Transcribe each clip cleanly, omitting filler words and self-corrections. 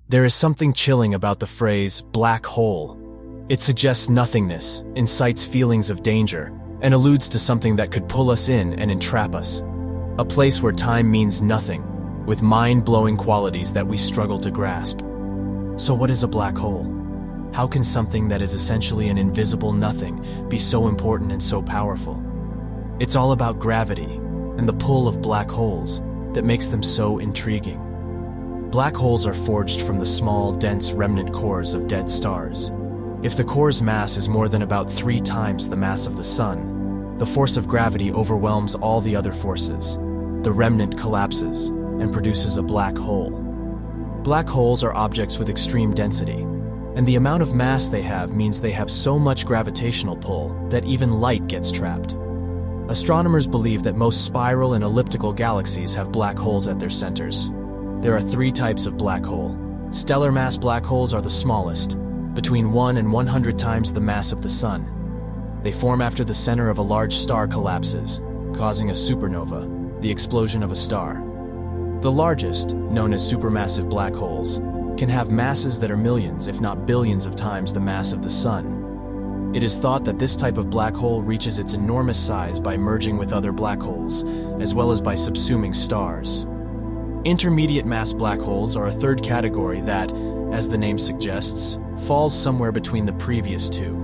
There is something chilling about the phrase black hole. It suggests nothingness, incites feelings of danger, and alludes to something that could pull us in and entrap us. A place where time means nothing, with mind-blowing qualities that we struggle to grasp. So what is a black hole? How can something that is essentially an invisible nothing be so important and so powerful? It's all about gravity and the pull of black holes that makes them so intriguing. Black holes are forged from the small, dense remnant cores of dead stars. If the core's mass is more than about 3 times the mass of the Sun, the force of gravity overwhelms all the other forces. The remnant collapses and produces a black hole. Black holes are objects with extreme density, and the amount of mass they have means they have so much gravitational pull that even light gets trapped. Astronomers believe that most spiral and elliptical galaxies have black holes at their centers. There are 3 types of black hole. Stellar mass black holes are the smallest, between 1 and 100 times the mass of the Sun. They form after the center of a large star collapses, causing a supernova, the explosion of a star. The largest, known as supermassive black holes, can have masses that are millions, if not billions of times the mass of the Sun. It is thought that this type of black hole reaches its enormous size by merging with other black holes, as well as by subsuming stars. Intermediate mass black holes are a third category that, as the name suggests, falls somewhere between the previous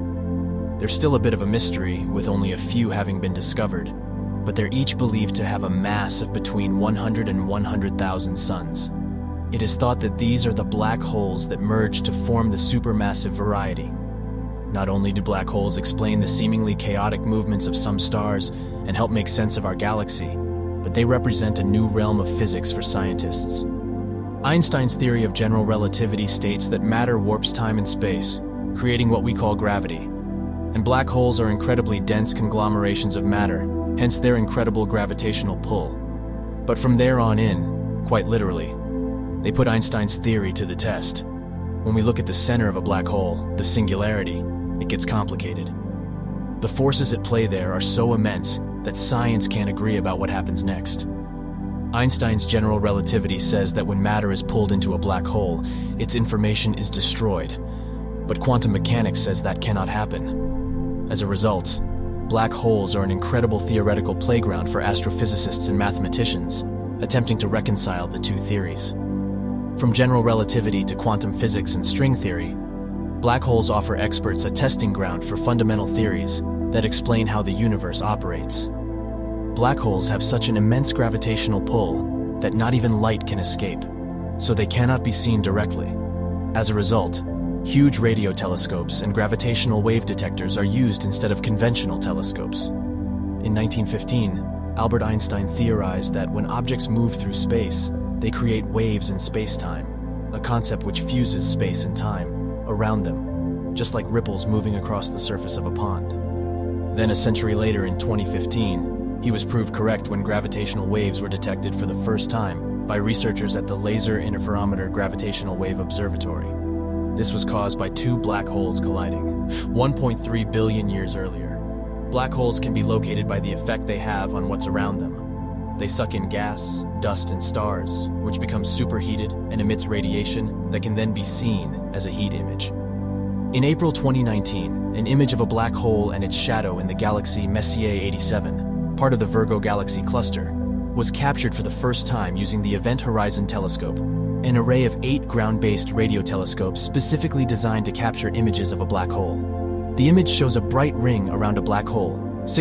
2. They're still a bit of a mystery, with only a few having been discovered, but they're each believed to have a mass of between 100 and 100,000 suns. It is thought that these are the black holes that merge to form the supermassive variety. Not only do black holes explain the seemingly chaotic movements of some stars and help make sense of our galaxy, but they represent a new realm of physics for scientists. Einstein's theory of general relativity states that matter warps time and space, creating what we call gravity. And black holes are incredibly dense conglomerations of matter, hence their incredible gravitational pull. But from there on in, quite literally, they put Einstein's theory to the test. When we look at the center of a black hole, the singularity, it gets complicated. The forces at play there are so immense that science can't agree about what happens next. Einstein's general relativity says that when matter is pulled into a black hole, its information is destroyed. But quantum mechanics says that cannot happen. As a result, black holes are an incredible theoretical playground for astrophysicists and mathematicians, attempting to reconcile the 2 theories. From general relativity to quantum physics and string theory, black holes offer experts a testing ground for fundamental theories that explain how the universe operates. Black holes have such an immense gravitational pull that not even light can escape, so they cannot be seen directly. As a result, huge radio telescopes and gravitational wave detectors are used instead of conventional telescopes. In 1915, Albert Einstein theorized that when objects move through space, they create waves in space-time, a concept which fuses space and time around them, just like ripples moving across the surface of a pond. Then a century later, in 2015, he was proved correct when gravitational waves were detected for the first time by researchers at the Laser Interferometer Gravitational Wave Observatory. This was caused by 2 black holes colliding 1.3 billion years earlier. Black holes can be located by the effect they have on what's around them. They suck in gas, dust, and stars, which becomes superheated and emits radiation that can then be seen as a heat image. In April 2019, an image of a black hole and its shadow in the galaxy Messier 87, part of the Virgo galaxy cluster, was captured for the first time using the Event Horizon Telescope, an array of 8 ground-based radio telescopes specifically designed to capture images of a black hole. The image shows a bright ring around a black hole,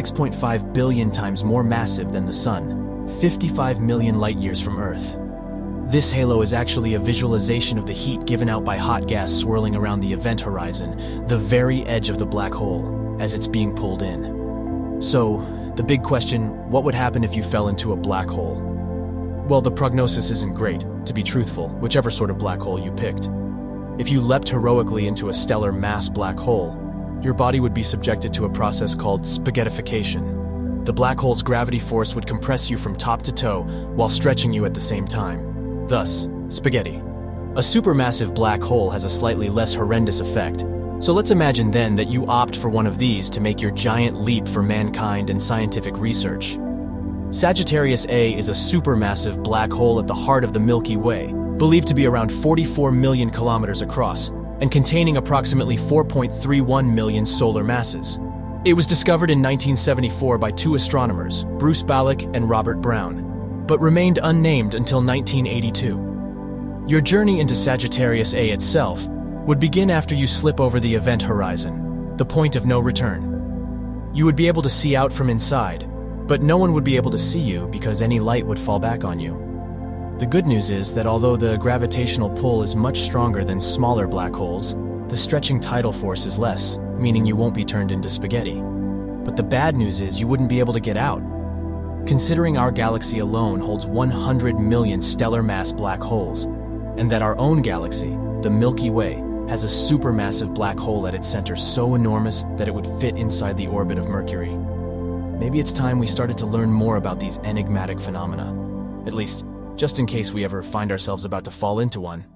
6.5 billion times more massive than the Sun, 55 million light-years from Earth. This halo is actually a visualization of the heat given out by hot gas swirling around the event horizon, the very edge of the black hole, as it's being pulled in. So, the big question, what would happen if you fell into a black hole? Well, the prognosis isn't great, to be truthful, whichever sort of black hole you picked. If you leapt heroically into a stellar mass black hole, your body would be subjected to a process called spaghettification. The black hole's gravity force would compress you from top to toe while stretching you at the same time. Thus, spaghetti. A supermassive black hole has a slightly less horrendous effect. So let's imagine then that you opt for one of these to make your giant leap for mankind and scientific research. Sagittarius A is a supermassive black hole at the heart of the Milky Way, believed to be around 44 million kilometers across, and containing approximately 4.31 million solar masses. It was discovered in 1974 by two astronomers, Bruce Ballack and Robert Brown, but remained unnamed until 1982. Your journey into Sagittarius A itself would begin after you slip over the event horizon, the point of no return. You would be able to see out from inside, but no one would be able to see you because any light would fall back on you. The good news is that although the gravitational pull is much stronger than smaller black holes, the stretching tidal force is less, meaning you won't be turned into spaghetti. But the bad news is you wouldn't be able to get out. Considering our galaxy alone holds 100 million stellar mass black holes, and that our own galaxy, the Milky Way, has a supermassive black hole at its center so enormous that it would fit inside the orbit of Mercury. Maybe it's time we started to learn more about these enigmatic phenomena. At least, just in case we ever find ourselves about to fall into one.